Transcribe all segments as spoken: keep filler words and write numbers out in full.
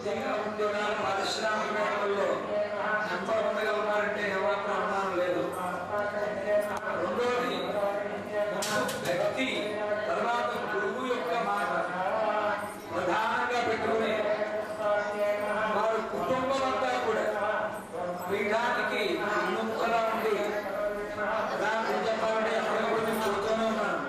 బుద్ధిగా ఉండిన పారిశ్రామికవేత్తల్లో నెంబర్ వన్గా ఉన్నారంటే ఏమాత్రం అనుమానం లేదు. రెండోది వ్యక్తి తర్వాత గురువు యొక్క మాట ప్రధానంగా పెట్టుకుని వారి కుటుంబం అంతా కూడా పీఠానికి విముఖంగా ఉండి దాని చెప్పాలంటే ఎప్పటికప్పుడు చూస్తూనే ఉన్నాను.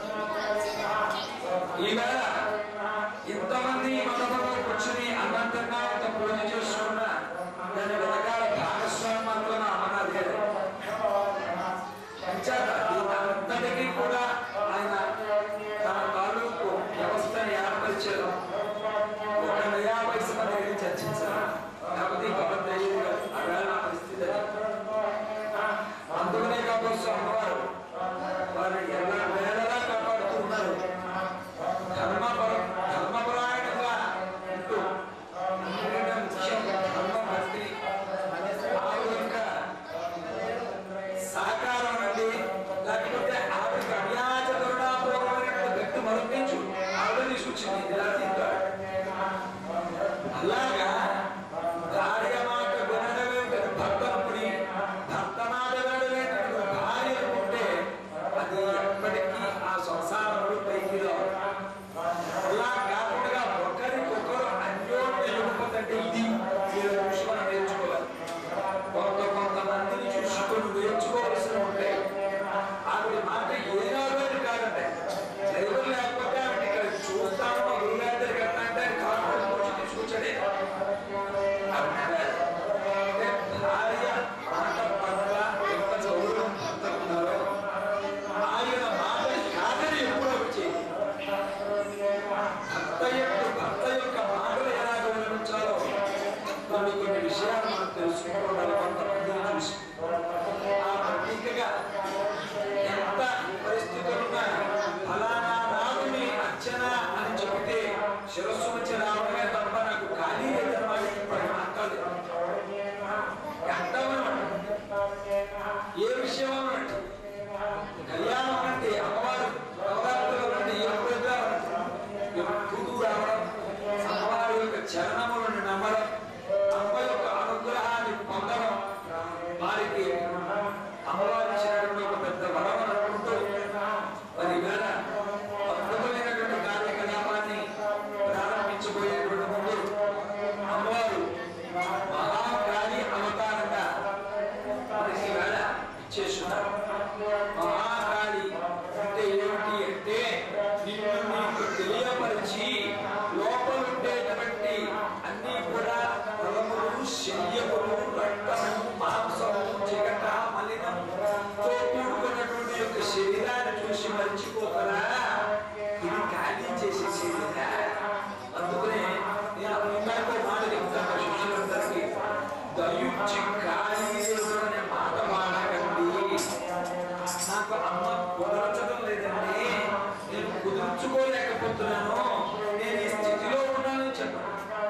ఈవేళ ఇంతమంది మతంలో కూర్చుని అనంతంగా ఇంత పూజ చేసుకున్న దాని వెనకాల భాగస్వామి మాత్రం అమరాదే అంతటికీ కూడా ఆయన తన తాలూకు వ్యవస్థను ఏర్పరిచారు. ఒక నయా వయసు మంది చర్చించారు లేకపోతే అవేళ పరిస్థితి. అందుకనే కాబట్టి అమ్మవారు వారు ఎలా వేళలా కాపాడుతూ ఉన్నారు. ధర్మపర ధర్మపరాయణంగా ఉంటూ ముఖ్యం ధర్మ భక్తి ఆవిడ యొక్క సహకారం అండి. లేకపోతే ఆవిడకి అవ్యాజ కరుణాపూర్వమైనటువంటి వ్యక్తి మరొకించు ఆవిడని సూచించింది ఇలా తింటాడు. అలాగా భార్య మాట వినడమే భర్తనుడి భర్త మాట వినడమే భార్య ఉంటే అది ఎప్పటికీ ఆ సంసారంలో పైకి రావు. అలా కాకుండా ఒకరికొకరు అన్యోన్య యుగపతంటే ఇది మీరు చూసి మనం నేర్చుకోవాలి. కొంత కొంతమందిని చూసుకొని నేర్చుకోవాల్సి ఉంటే ఆవిడ మాట ఏనాడు కాదంటే డ్రైవర్ లేకపోతే ఆవిడ ఇక్కడ చూస్తాను మా గురుగారి కట్టా అంటే కాదు చూచడే. భార్య మాట పట్ల ఎంత గౌరవం పొందుతున్నారో ఆయన మాట కాదని ఎప్పుడో వచ్చేది. భర్త యొక్క భర్త యొక్క మాటలు ఎలా గౌరవించాలో కొన్ని కొన్ని విషయాలు మనం తెలుసుకోవడాలి. కొంతమందిని చూసి ఆ ప్రతీకగా ఎంత పరిస్థితులున్నా ఫలానా రాముని అర్చన అని చెబితే శిరస్సు వచ్చి రావడమే తప్ప నాకు ఖాళీ లేదన్నమాట. ఇప్పుడు మాట్లాడలేదు ఏ విషయం అన్నట్టు కళ్యాణం అంటే అమ్మవారు నవరాత్రులు అంటే ఎప్పుడుగా ఎప్పుడు రావడం అమ్మవారి యొక్క చరణములను నమ్మడం అమ్మ యొక్క అనుగ్రహాన్ని పొందడం వారికి అమ్మవారి ఇచ్చినటువంటి ఒక పెద్ద వరం అనుకుంటూ మరి వేళ అద్భుతమైనటువంటి కార్యకలాపాన్ని ప్రారంభించబోయేటువంటి ముందు అమ్మవారు మహాకాళి అవతారంగా మనకి వేళ ఇచ్చేస్తున్నారు. మహాకాళి అంటే ఏమిటి అంటే నిన్ను నీకు తెలియపరిచి లోపల ఉండేటువంటి అన్ని కూడా రవములు శల్యములు రక్తము మాంసము చిగట మలినంతో కూడుకున్నటువంటి యొక్క శరీరాన్ని చూసి మర్చిపోకరా ఇది ఖాళీ చేసే శరీరా. అందుకనే నేను అమ్మాయితో మాట చెప్తాను శిష్యులందరికీ, దయుచి ఖాళీ అనే మాట వాడకండి. నాకు అమ్మ కుదరచడం లేదండి, నేను కుదుర్చుకోలేకపోతున్నాను, నేను ఈ స్థితిలో ఉన్నానని చెప్పాను.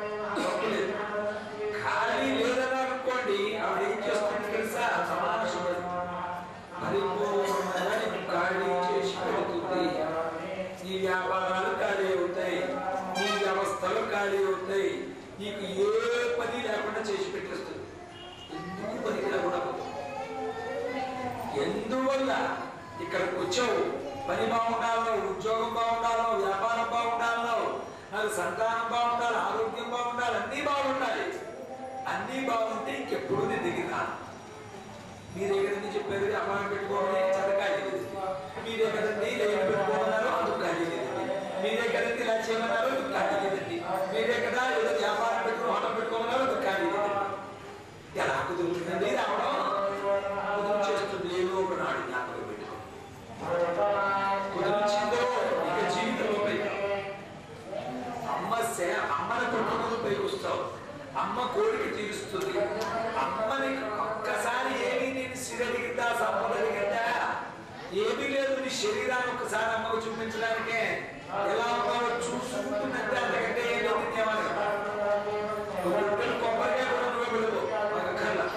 ఖాళీ లేదని అనుకోండి ఆవిడ ఏం చేస్తుంది తెలుసా? సమానసుడు పరిపూర్ణంగా నీకు ఖాళీ చేసి పెడుతుంది. నీ వ్యాపారాలు ఖాళీ అవుతాయి, నీ వ్యవస్థలు ఖాళీ అవుతాయి, నీకు ఏ పని లేకుండా చేసి పెట్టేస్తుంది. ఎందుకు పని లేకుండా ఎందువల్ల ఇక్కడికి వచ్చావు? పని బాగుండాలో, ఉద్యోగం బాగుండాలో, వ్యాపారం బాగుండాలో, నాకు సంతానం బాగుండాలి, ఆరోగ్యం బాగుండాలి, అన్నీ బాగుండాలి. అన్నీ బాగుంటే ఇంకెప్పుడు నేను దిగినా. మీరే కదండి చెప్పారు అమ్మాయి పెట్టుకోమని చదకాలి, మీరే కదండి లేని పెట్టుకోమన్నారు అందుకు ఖాళీ లేదండి, మీరే కదండి ఇలా చేయమన్నారు అందుకు ఖాళీ లేదండి, మీరే కదా ఏదో వ్యాపారం పెట్టుకుని హోటల్ పెట్టుకోమన్నారు అందుకు ఖాళీ లేదండి. ఎలా కుదురుతుందండి రావడం? కుదురు చేస్తుంది ఏదో ఒకనాడు జ్ఞాపకం పెట్టుకో. కుదిరించిందో ఇక జీవితంలో పైకి అమ్మ సే అమ్మని కొట్టుకుని పైకి వస్తావు. అమ్మ కోరిక తీరుస్తుంది. అమ్మని ఒక్కసారి ఏమీ నేను సిరడిగిద్దా సంపదలిగిద్దా ఏమీ లేదు. నీ శరీరాన్ని ఒక్కసారి అమ్మకు చూపించడానికే ఎలా ఉన్నావో చూసుకుంటుందంటే అంతకంటే ఏం లేదు. కొబ్బరికాయ కూడా నువ్వే పెడతావు అక్కర్లా.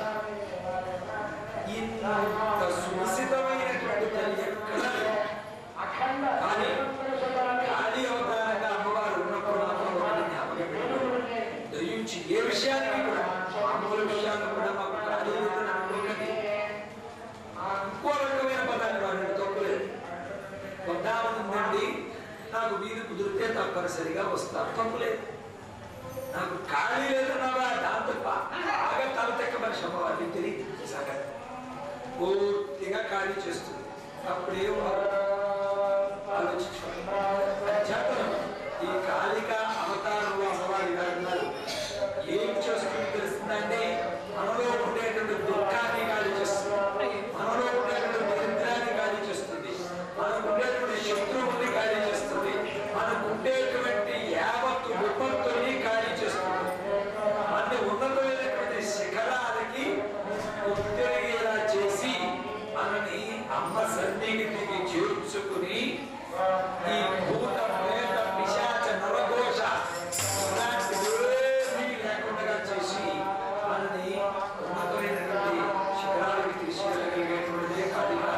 ఇంత సునిశ్చితమైనటువంటి తల్లి ఎక్కడ కానీ ఖాళీ అవతారంగా అమ్మవారు ఉన్నప్పుడు మాత్రం జ్ఞాపకం గురించి ఏ విషయానికి కూడా మామూలు విషయాలు కూడా మాకు ఖాళీ లేదని అనుకోకండి. ఇంకో రకమైన పదాన్ని వాడండి, తప్పులేదు. వద్దామని ఉందండి, నాకు వీలు కుదిరితే తప్పనిసరిగా వస్తాను, తప్పులేదు. నాకు ఖాళీ లేదన్నావా, దాంతో బాగా తల తెక్క మనిషి అమ్మవారిని తెలియదు సంగతి. పూర్తిగా ఖాళీ చేస్తుంది. అప్పుడే ఆలోచించుకోండి. ఈ కాళిక అవతారంలో అమ్మవారి గారు ఏం చేస్తుంది తెలుస్తుందంటే, మనలో ఉండేటువంటి దుఃఖాన్ని ఖాళీ చేస్తుంది, మనలో ఉండేటువంటి దరిద్రాన్ని ఖాళీ చేస్తుంది, మనకు ఉండేటువంటి శత్రువుని ఖాళీ చేస్తుంది, మనకు ఉండేటువంటి యావత్తు విపత్తుని ఖాళీ చేస్తుంది. మన ఉన్నతమైనటువంటి శిఖరాలకి ఉత్తరిగేలా చేసి మనని అమ్మ సన్నిధికి చేర్చుకుని ఈ భూత ప్రేత పిశాచ నరఘోష లేకుండా చేసి మనని ఉన్నతమైనటువంటి శిఖరాలకి తీసుకెళ్ళగలిగేటువంటిదే కాళికా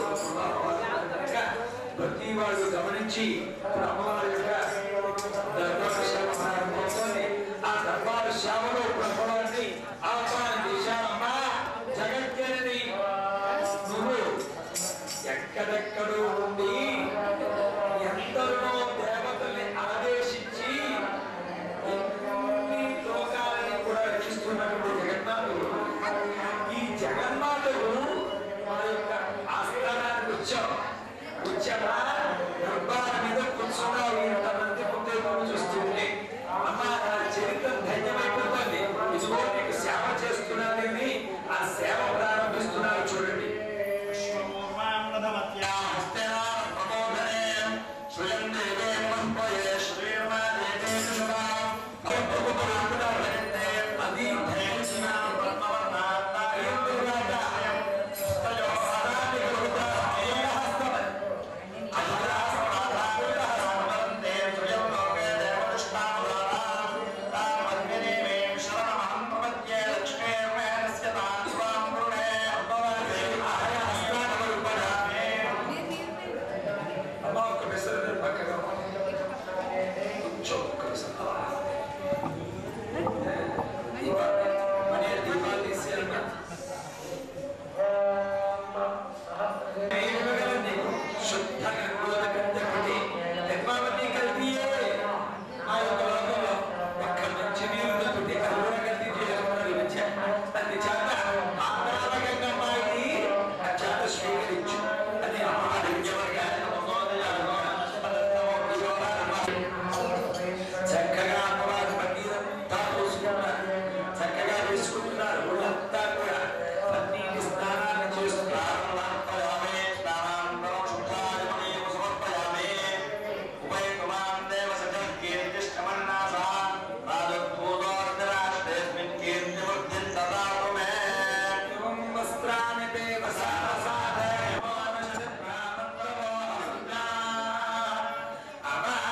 కనుక ప్రతి వాళ్ళు గమనించి అమ్మవారి యొక్క దర్బారు సేవ ప్రారంభమవుతోంది. ఆ దర్బారు సేవలో అమ్మవారిని ఆహ్వానం చేశానమ్మా, జగజ్జనని నువ్వు ఎక్కడెక్కడో ఉండి ఎందరో దేవతల్ని ఆదేశించి ఎన్ని లోకాలని కూడా రక్షిస్తున్నటువంటి జగన్మాతలు, ఈ జగన్మాతలు మా యొక్క ఆస్థానానికి వచ్చావు, వచ్చావా దర్బార్ మీద కూర్చున్నావు, ఇంతమంది ముందే చూస్తుంటే అమ్మ నా జీవితం ధన్యమైపోతుంది, ఇదిగో నీకు సేవ చేస్తున్నానని ఆ సేవ ప్రారంభిస్తున్నారు. చూడండి,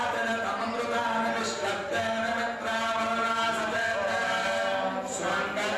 Swanga